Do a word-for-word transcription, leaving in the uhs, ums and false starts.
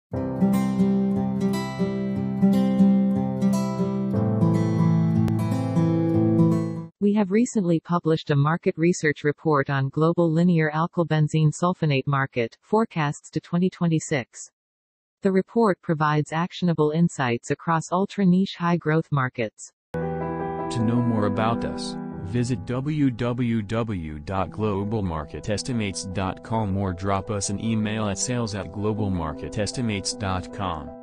We have recently published a market research report on global linear alkylbenzene sulfonate market forecasts to twenty twenty-six. The report provides actionable insights across ultra-niche high-growth markets. To know more about us, visit w w w dot global market estimates dot com or drop us an email at sales at global market estimates dot com.